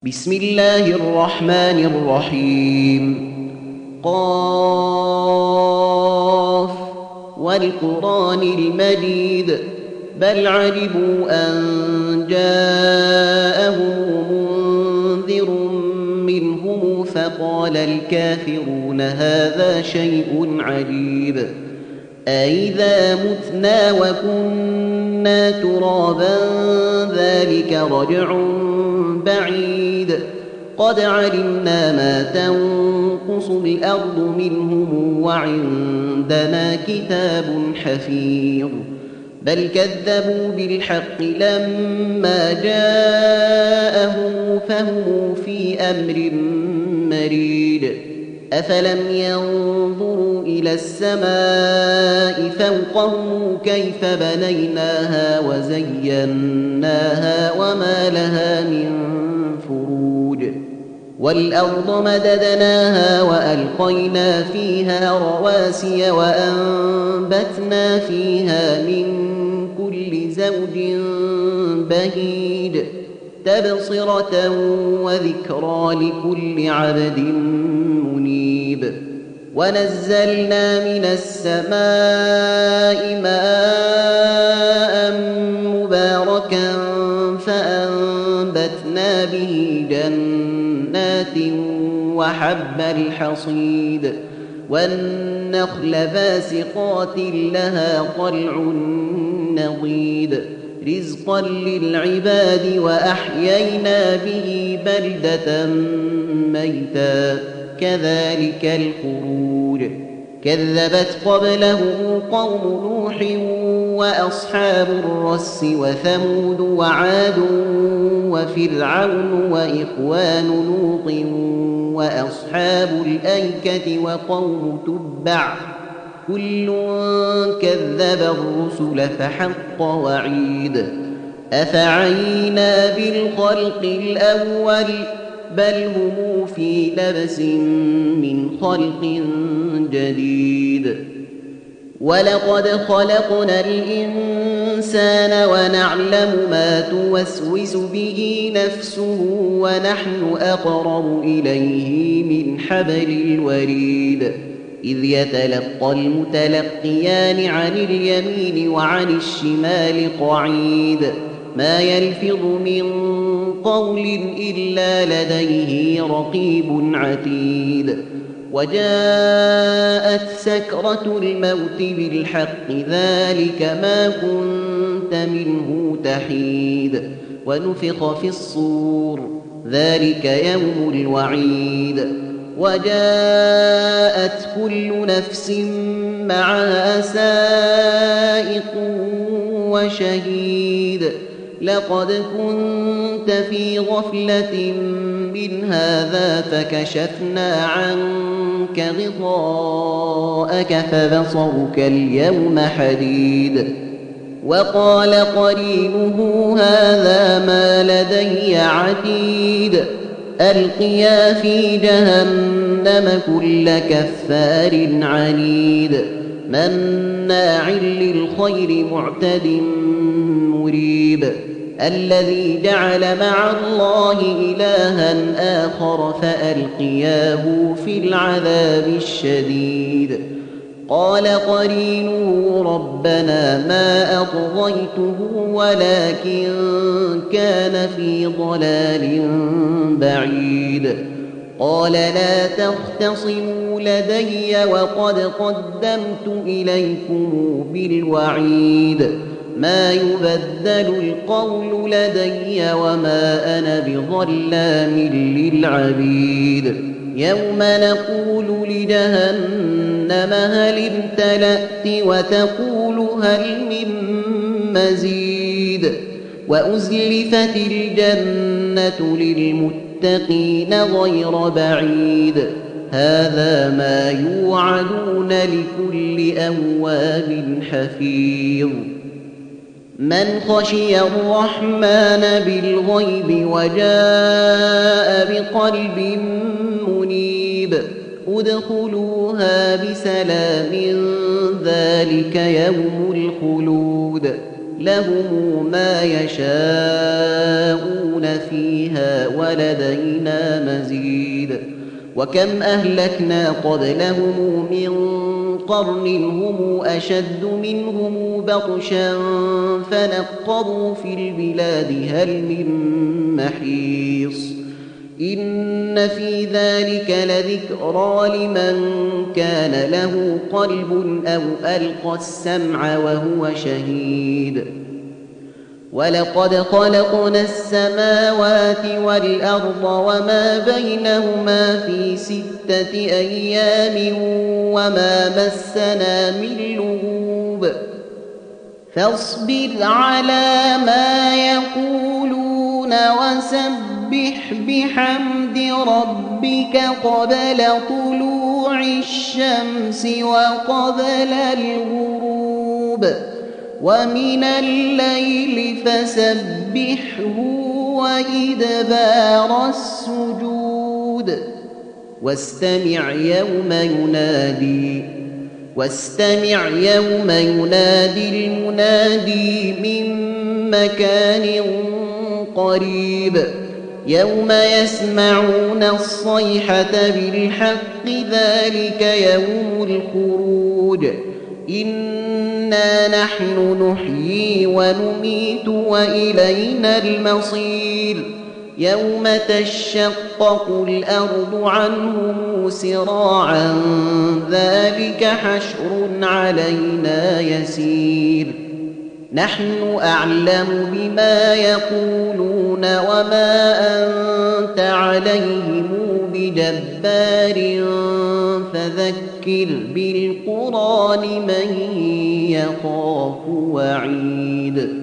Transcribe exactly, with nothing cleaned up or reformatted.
بسم الله الرحمن الرحيم. قاف والقرآن المجيد بل عجبوا أن جاءهم منذر منهم فقال الكافرون هذا شيء عجيب أئذا متنا وكنا ترابا ذلك رجع بعيد قد علمنا ما تنقص الأرض منهم وعندنا كتاب حفيظ بل كذبوا بالحق لما جاءهم فهم في أمر مريد أفلم ينظروا إلى السماء فوقهم كيف بنيناها وزيناها وما لها من فروج والأرض مددناها وألقينا فيها رواسي وأنبتنا فيها من كل زوج بهيج تبصرة وذكرى لكل عبد منيب ونزلنا من السماء ماء مباركا فأنبتنا به جنات وحب الحصيد والنخل باسقات لها طلع نضيد رزقا للعباد وأحيينا به بلدة ميتا كذلك الخروج كذبت قبلهم قوم نوح وأصحاب الرس وثمود وعاد وفرعون وإخوان لوط وأصحاب الأيكة وقوم تبع كل كذب الرسل فحق وعيد أفعينا بالخلق الأول بل هم في لبس من خلق جديد ولقد خلقنا الإنسان ونعلم ما توسوس به نفسه ونحن أقرب إليه من حبل الوريد إذ يتلقى المتلقيان عن اليمين وعن الشمال قعيد ما يلفظ من قول إلا لديه رقيب عتيد وجاءت سكرة الموت بالحق ذلك ما كنت منه تحيد ونفخ في الصور ذلك يوم الوعيد وجاءت كل نفس معها سائق وشهيد لقد كنت في غفلة من هذا فكشفنا عنك غطاءك فبصرك اليوم حديد وقال قرينه هذا ما لدي عتيد ألقيا في جهنم كل كفار عنيد مناع للخير معتد مريب الذي جعل مع الله إلها آخر فألقياه في العذاب الشديد قال قرينه ربنا ما أطغيته ولكن كان في ضلال بعيد قال لا تختصموا لدي وقد قدمت إليكم بالوعيد ما يبدل القول لدي وما أنا بظلام للعبيد يوم نقول لجهنم هل امتلأت وتقول هل من مزيد وأزلفت الجنة للمتقين غير بعيد هذا ما يوعدون لكل أواب حفيظ من خشي الرحمن بالغيب وجاء بقلب منيب ادخلوها بسلام ذلك يوم الخلود لهم ما يشاءون فيها ولدينا مزيد وكم أهلكنا قبلهم من قرن هم أشد منهم بطشا فنقبوا في البلاد هل من محيص إن في ذلك لذكرى لمن كان له قلب أو ألقى السمع وهو شهيد ولقد خلقنا السماوات والأرض وما بينهما في ستة أيام وما مسنا من لغوب فاصبر على ما يقولون وسبح بحمد ربك قبل طلوع الشمس وقبل الغروب ومن الليل فسبحه وإدبار السجود واستمع يوم ينادي واستمع يوم ينادي المنادي من مكان قريب يوم يسمعون الصيحة بالحق ذلك يوم الخروج إنا نحن نحيي ونميت وإلينا المصير يوم تشقق الأرض عنهم سراعا ذلك حشر علينا يسير نحن أعلم بما يقولون وما أنت عليهم بجبار فذكر بالقرآن من يخاف وعيد